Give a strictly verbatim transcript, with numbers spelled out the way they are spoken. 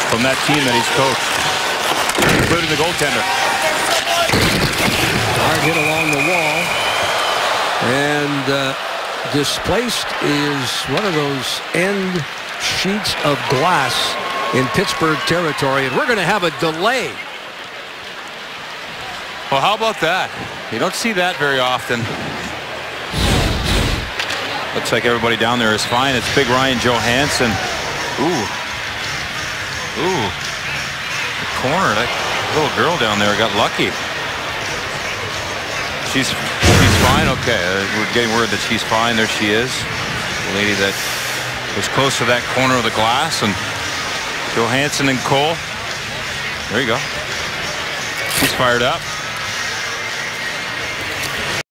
from that team that he's coached, including the goaltender. Hard hit along the wall. And uh, displaced is one of those end sheets of glass in Pittsburgh territory. And we're going to have a delay. Well, how about that? You don't see that very often. Looks like everybody down there is fine. It's big Ryan Johansen. Ooh. Ooh. The corner. That little girl down there got lucky. She's she's fine. Okay. Uh, we're getting word that she's fine. There she is. The lady that was close to that corner of the glass. And Johansen and Cole. There you go. She's fired up.